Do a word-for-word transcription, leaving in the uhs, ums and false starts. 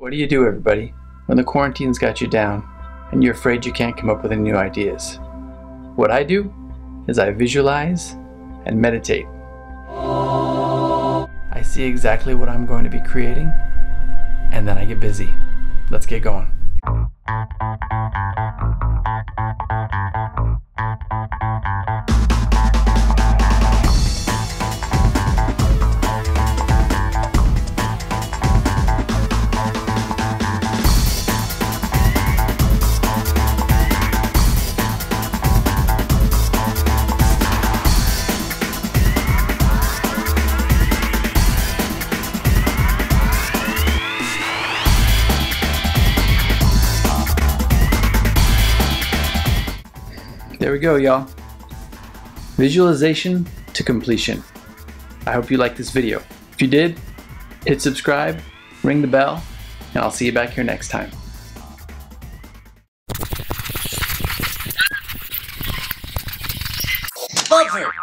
What do you do, everybody, when the quarantine's got you down and you're afraid you can't come up with any new ideas? What I do is I visualize and meditate. I see exactly what I'm going to be creating, and then I get busy. Let's get going. There we go, y'all. Visualization to completion. I hope you liked this video. If you did, hit subscribe, ring the bell, and I'll see you back here next time. Buzzer!